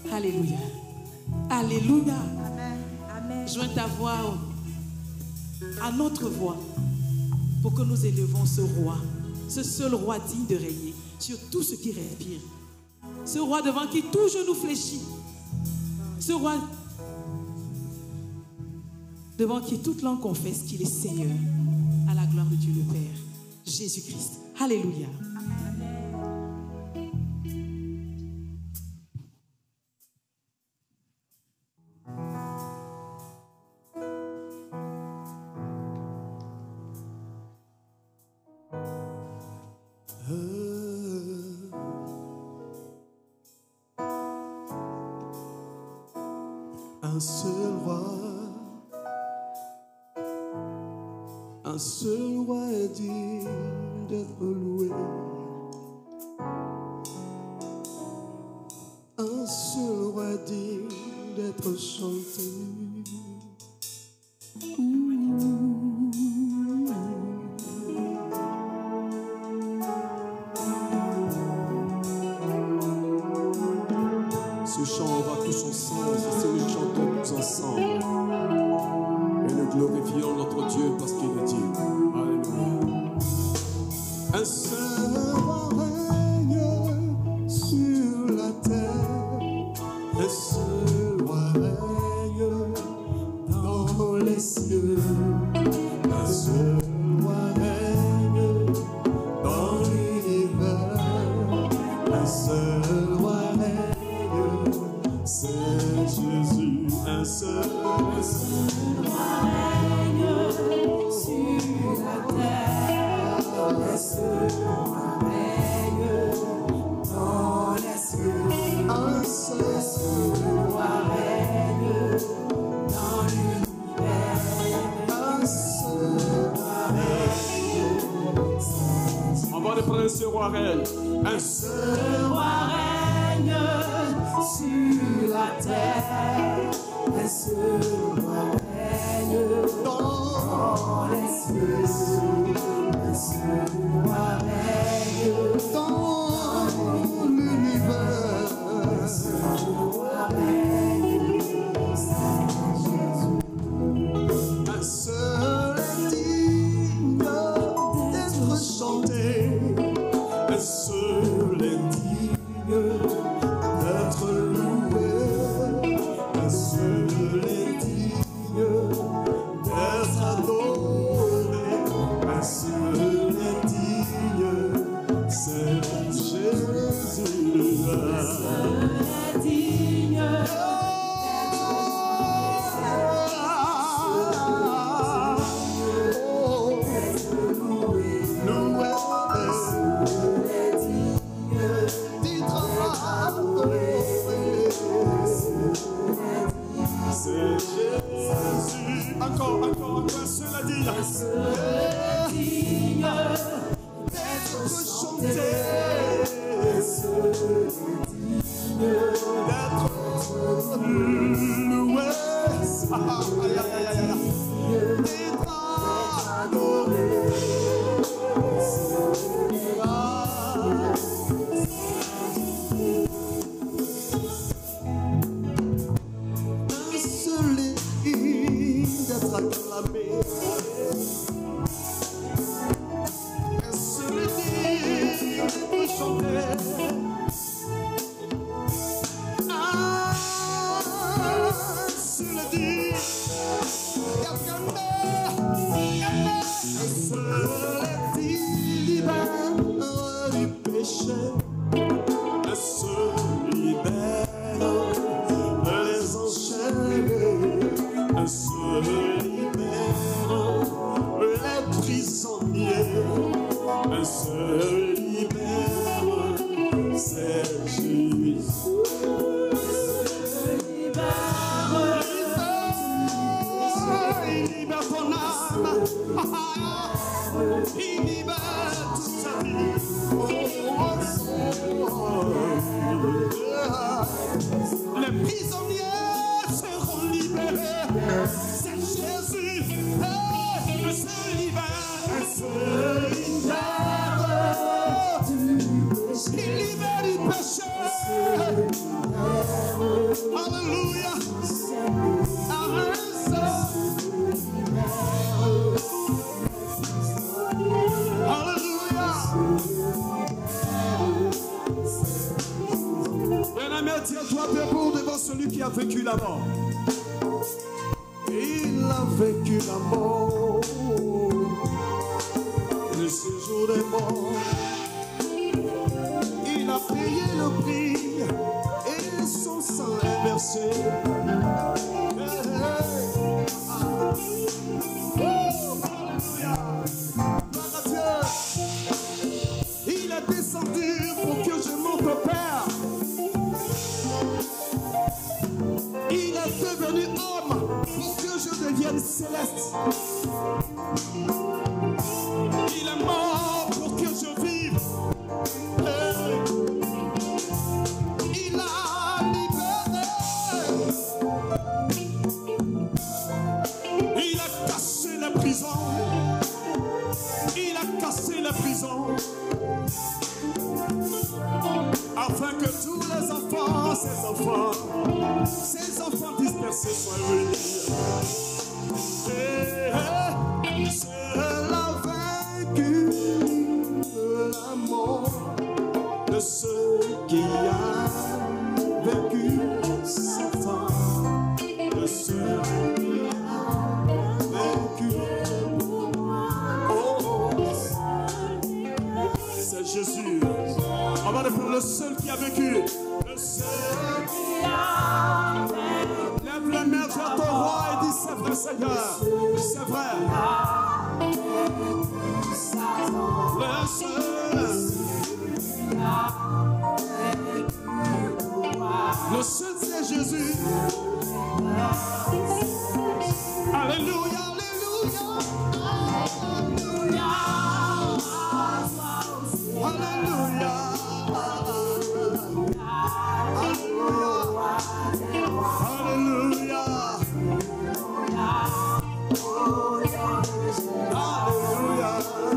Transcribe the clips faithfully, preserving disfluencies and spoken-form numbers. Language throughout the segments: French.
Alléluia. Alléluia. Amen. Amen. Joins ta voix à notre voix pour que nous élevons ce roi, ce seul roi digne de régner sur tout ce qui respire. Ce roi devant qui tout genou fléchit. Ce roi devant qui toute langue confesse qu'il est Seigneur, à la gloire de Dieu le Père, Jésus-Christ. Alléluia. Un seul roi, un seul roi est digne d'être loué. Un seul roi est digne d'être chanté. Ce chant aura tout son sens si nous chantons tous ensemble. Et nous glorifions notre Dieu parce qu'il est digne. Alléluia. Un seul roi règne sur la terre. Un seul roi règne dans les cieux. Un seul roi règne dans l'univers. Un seul roi règne, c'est Jésus. Un seul, un seul roi règne sur la terre. Un seul roi règne dans les cieux. Un seul roi règne dans l'univers. Un seul roi règne. On va reprendre ce roi règne. Un seul roi règne sur la terre. Un seul roi règne dans les cieux. Un seul roi règne dans l'univers. Un seul roi règne, c'est Jésus. Un seul est digne d'être chanté. Un seul est digne d'être loué. Un seul est digne d'être adoré. Un seul est digne, c'est Jésus. Un seul est digne d'être loué. Loué. Un seul est digne d'être adoré. C'est Jésus. Encore, encore, encore, un seul à dire. Un seul est digne d'être chanté. Un seul est digne d'être loué. D'être adoré. D'être acclamé. Un seul est digne d'être chanté. Un seul est digne. Un seul est digne libère du péché. Un seul libère les enchaînés. Un seul libère les prisonniers. Un seul libère, c'est Jésus. Un seul libère, il libère ton âme. Il libère toute sa vie. Les prisonniers seront libérés. C'est Jésus. Un seul libère, un seul libère. Il libère du péché. Bien-aimé, tiens-toi debout devant celui qui a vécu la mort. Il a vécu la mort, le séjour des morts. Il a payé le prix et son sang est versé. Hey, hey. Alléluia. Gloire à Dieu. Il est descendu pour que je monte au Père. Il est devenu homme pour que je devienne céleste. Il est mort pour que je vive. Hey. Il a libéré. Il a cassé les prisons. Il a cassé les prisons. Afin que tous les enfants, ses enfants, ses enfants dispersés soient réunis. Et seul a vaincu la mort de ceux qui a vaincu Satan, de ceux qui a vaincu. Oh, c'est Jésus. On va le prendre, le seul qui a vécu. Le seul qui a vécu. Lève les mains vers ton roi et dis c'est vrai Seigneur. C'est vrai. Le seul. Le seul c'est Jésus. Alléluia, alléluia. Alléluia. Alléluia. Alléluia. Alléluia.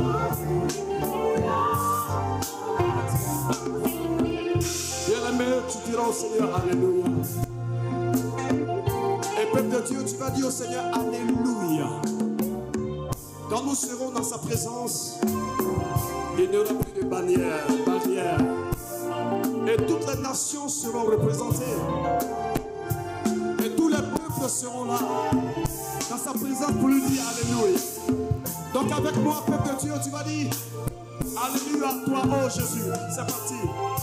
Bien-aimé, tu diras au Seigneur Alléluia. Et peuple de Dieu, tu vas dire au Seigneur Alléluia. Quand nous serons dans sa présence, il n'y aura plus de barrières, barrières. Et toutes les nations seront représentées. Et tous les peuples seront là, dans sa présence pour lui dire Alléluia. Donc avec moi, peuple de Dieu, tu vas dire Alléluia à toi, oh Jésus. C'est parti.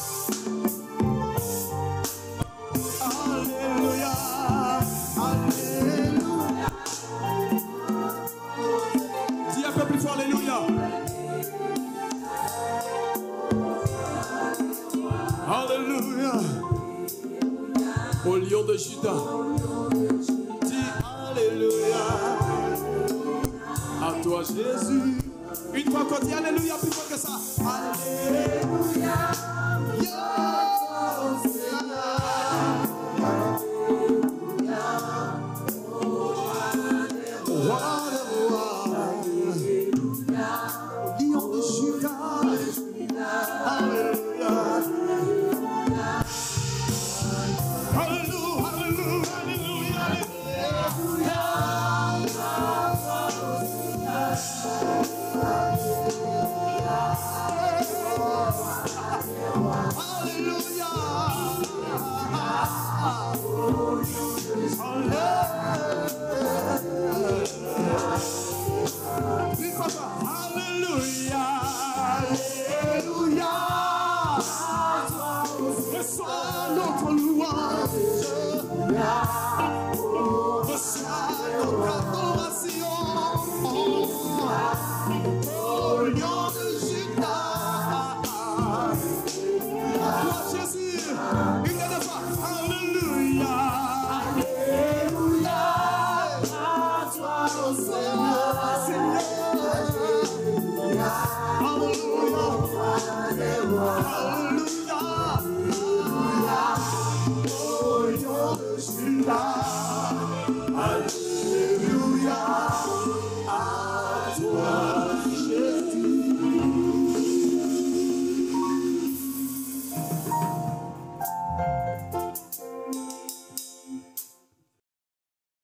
Alléluia. Alléluia. Dis un peu plus fort Alléluia. Alléluia. Au lion de Juda. Dis Alléluia. À toi Jésus. Une fois qu'on dit Alléluia, plus fort que ça. Alléluia. Lion de Juda. Alléluia. Alléluia, alléluia, alléluia, alléluia. Alléluia, alléluia. Reçois notre louange, reçois notre adoration. Oh, lion